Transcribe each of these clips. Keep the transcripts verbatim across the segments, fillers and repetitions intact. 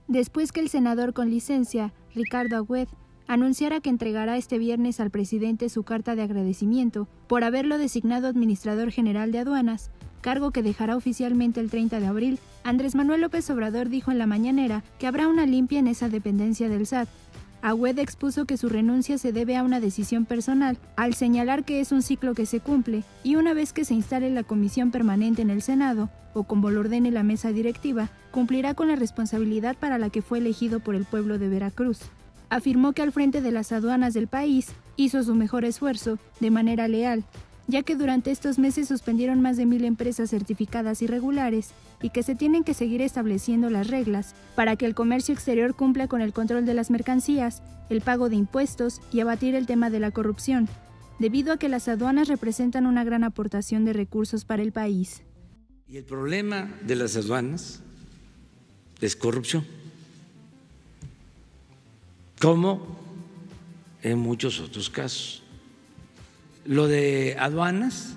después que el senador con licencia, Ricardo Agüed, anunciara que entregará este viernes al presidente su carta de agradecimiento por haberlo designado administrador general de aduanas, cargo que dejará oficialmente el treinta de abril, Andrés Manuel López Obrador dijo en la mañanera que habrá una limpia en esa dependencia del S A T. Agüed expuso que su renuncia se debe a una decisión personal, al señalar que es un ciclo que se cumple y una vez que se instale la comisión permanente en el Senado, o como lo ordene la mesa directiva, cumplirá con la responsabilidad para la que fue elegido por el pueblo de Veracruz. Afirmó que al frente de las aduanas del país hizo su mejor esfuerzo, de manera leal, ya que durante estos meses suspendieron más de mil empresas certificadas irregulares y que se tienen que seguir estableciendo las reglas para que el comercio exterior cumpla con el control de las mercancías, el pago de impuestos y abatir el tema de la corrupción, debido a que las aduanas representan una gran aportación de recursos para el país. Y el problema de las aduanas es corrupción, como en muchos otros casos. Lo de aduanas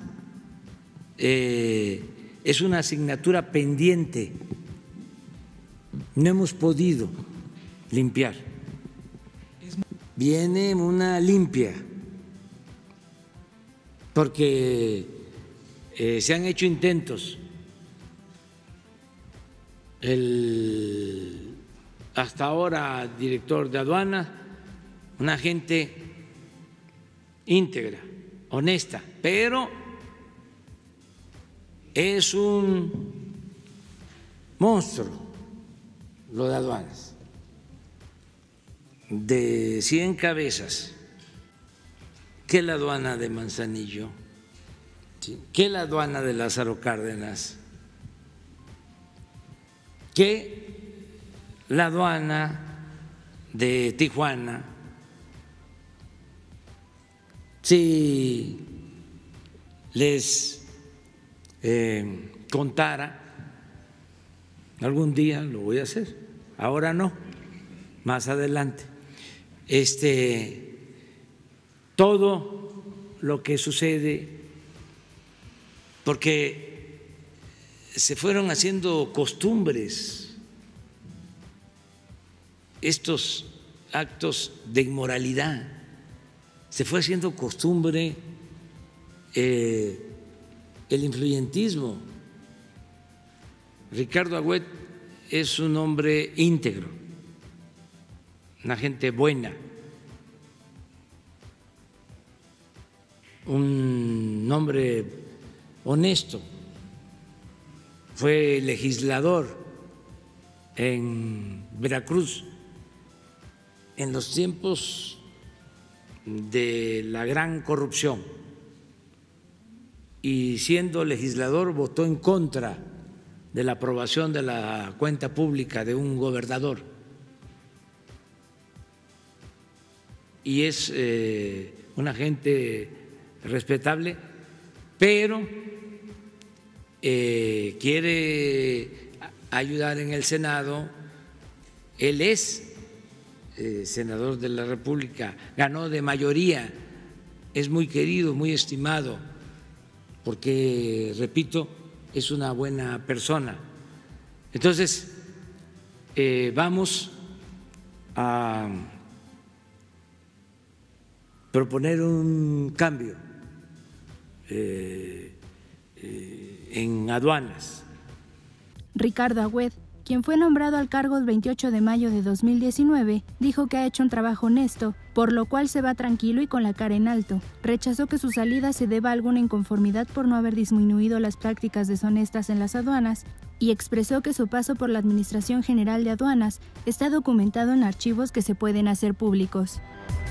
eh, es una asignatura pendiente, no hemos podido limpiar. Viene una limpia, porque eh, se han hecho intentos. El hasta ahora director de aduana, una gente íntegra, honesta, pero es un monstruo lo de aduanas, de cien cabezas, que la aduana de Manzanillo, ¿sí?, que la aduana de Lázaro Cárdenas, que la aduana de Tijuana. Si les eh, contara, algún día lo voy a hacer, ahora no, más adelante, este, todo lo que sucede, porque se fueron haciendo costumbres estos actos de inmoralidad, se fue haciendo costumbre eh, el influyentismo. Ricardo Agüed es un hombre íntegro, una gente buena, un hombre honesto, fue legislador en Veracruz en los tiempos de la gran corrupción y siendo legislador votó en contra de la aprobación de la cuenta pública de un gobernador y es eh, una gente respetable, pero eh, quiere ayudar en el Senado. Él es Eh, senador de la República, ganó de mayoría, es muy querido, muy estimado, porque, repito, es una buena persona. Entonces, eh, vamos a proponer un cambio eh, eh, en aduanas. Ricardo Agüed, quien fue nombrado al cargo el veintiocho de mayo de dos mil diecinueve, dijo que ha hecho un trabajo honesto, por lo cual se va tranquilo y con la cara en alto. Rechazó que su salida se deba a alguna inconformidad por no haber disminuido las prácticas deshonestas en las aduanas y expresó que su paso por la Administración General de Aduanas está documentado en archivos que se pueden hacer públicos.